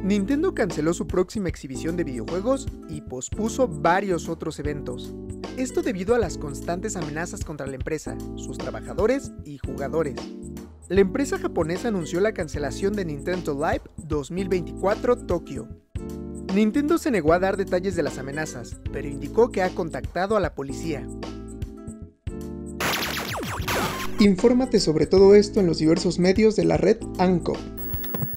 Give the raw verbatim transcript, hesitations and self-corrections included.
Nintendo canceló su próxima exhibición de videojuegos y pospuso varios otros eventos. Esto debido a las constantes amenazas contra la empresa, sus trabajadores y jugadores. La empresa japonesa anunció la cancelación de Nintendo Live dos mil veinticuatro Tokio. Nintendo se negó a dar detalles de las amenazas, pero indicó que ha contactado a la policía. Infórmate sobre todo esto en los diversos medios de la red Anko.